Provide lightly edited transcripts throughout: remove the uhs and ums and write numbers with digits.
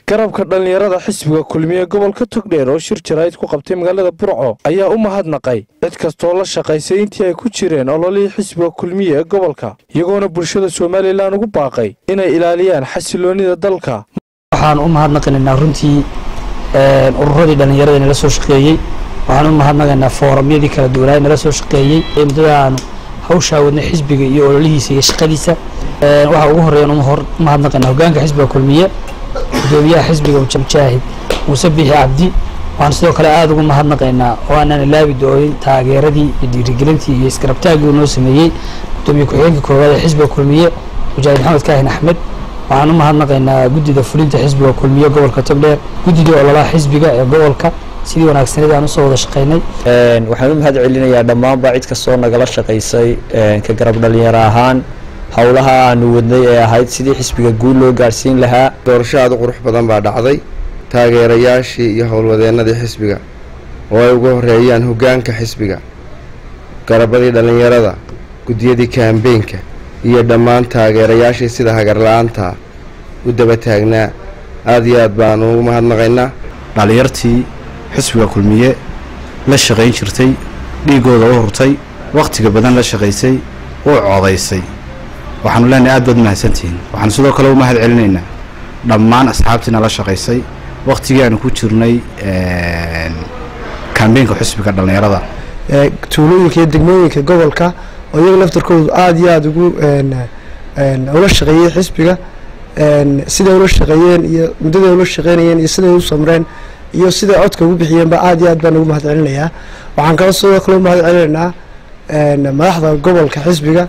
garabka dhalinyarada xisbiga kulmiye gobolka Togdheer oo shir jaraa'id ku qabtay magaalada Burco ayaa u mahadnaqay cid kastoo la shaqaysay intii ay ku jireen ololihii xisbiga kulmiye ee gobolka iyagoona bulshada Soomaaliland ugu baaqay inay ilaaliyaan xasiloonida dalka. waxaan u mahadnaqaynaa runtii ururadii dhalinyarada la soo shaqeeyay waxaan u mahadnaqaynaa foorumyadii kala duwan ee la soo shaqeeyay muddada hawsha wadna xisbiga iyo ololihiisa iyo shaqadiisa waxa ugu horeeyay u mahadnaqaynaa hoggaanka xisbiga kulmiye gudoomiyaha xisbiga Mujaahid Muuse Biixi Cabdi waxaan sidoo kale aad ugu mahadnaqaynaa oo aanan ilaawi doonin taageeradii iyo dhiirigelintii iyo iskarabtaagii uu noo sameeyay gudoomiye ku-xigeenka koowaad ee xisbiga kulmiye Mujaahid Maxamed Kaahin Axmed waxaan u mahadnaqaynaa guddiga fulinta xisbiga kulmiye gobolka Togdheer guddiga ololaha xisbiga ee gobolka sidii wanaagsan aan u soo wada shaqeynay waxaan u mahad celinayaa dhammaan cid kastoo nagala shaqeysay ka garab dhalinyaro ahaan hawlaha aanu wadnay ee ahayd sidii xisbiga guul loo gaarsiin lahaa. doorasho aad u qurux badan baa dhacday taageerayaashii iyo howlwadeenadii xisbiga oo ay ugu horeeyaan hoggaanka xisbiga garabadii dhalinyarada guddiyadii kaambeynka iyo dhammaan taageerayaashii sida hagar la'aanta u daba taagnaa aad iyo aad baan ugu mahadnaqaynaa. dhalinyartii xisbiga kulmiye la shaqayn jirtay dhiigooda u hurtay waqtiga badan la shaqaysay oo codaysay waxaanu leenahay aad baad mahadsantihiin. waxaan sidoo kale u mahad celinaynaa dhammaan asxaabtiina la shaqaysay waqtigii aanu ku jirnay kaambeynka xisbiga dhalinyarada tuulooyinka iyo degmooyinka gobolka oo iyaga laftarkoodu aad iyo aad ugu ula shaqeeyay xisbiga siday ula shaqeeyeen iyo muddada ula shaqeynayeen iyo siday u samreen iyo siday codka ugu bixiyeen ba aad iyo aad baan ugu mahad celinayaa. waxaan kala sidoo kale u mahad celinaynaa madaxda gobolka xisbiga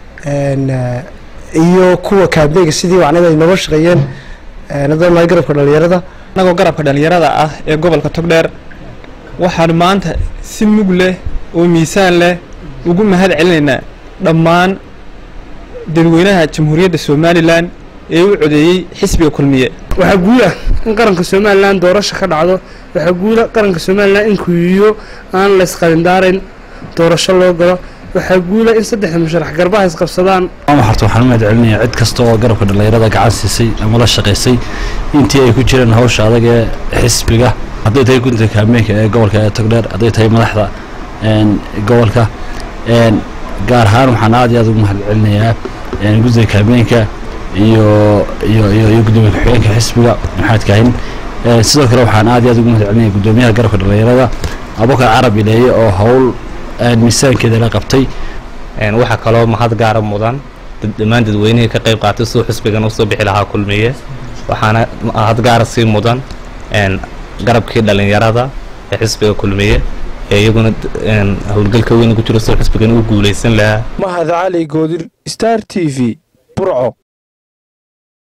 iyo kuwa kaambeynka sidii wacnada ay nooga shaqeeyeen nadama garabka dhalinyarada anagoo garabka dhalinyarada ah ee gobolka Togdheer waxaan maanta si mug leh oo miisaan leh ugu mahad celinaynaa dhammaan dadweynaha Jamhuuriyadda Soomaaliland ee u codeeyay xisbiga kulmiye. waxa guul ah in qaranka Soomaaliland doorasho ka dhacdo waxa guul ah qaranka Soomaaliland in kuyiyo aan la isqalindaarin doorasho loo galo waxa guul ah in saddex musharax garbaha is qabsadaan. waxaan u mahad celinayaa cid kasta oo garabka dhalinyarada gacan siisay ama la shaqaysay intii ay ku jireen hawsha adag ee xisbiga hadday tahay guddiga kaambeynka ee gobolka ee Togdheer hadday tahay madaxda gobolka gaar ahaan waxaan aad iyo aad ugu mahad celinayaa guddiga kaambeynka iyo gudoomiye ku-xigeenka xisbiga Maxamed Kaahin. sidoo kale waxaan aad iyo aad ugu mahad celinayaa gudoomiyaha garabka dhalinyarada Abubakar Carabi Leeye oo hawl miisaankeeda la qabtay. waxa kaloo mahad gaar ah mudan dhammaan dadweynaha ka qayb qaatay soo xisbigan u soo bixi lahaa kulmiye waxaana mahad gaar ah si mudan garabkii dhalinyarada ee xisbiga kulmiye ee iyaguna howlgalka weyn ku jiro soo xisbigan u guuleysan lahaa. Mahad Cali Goodir Star TV Burco.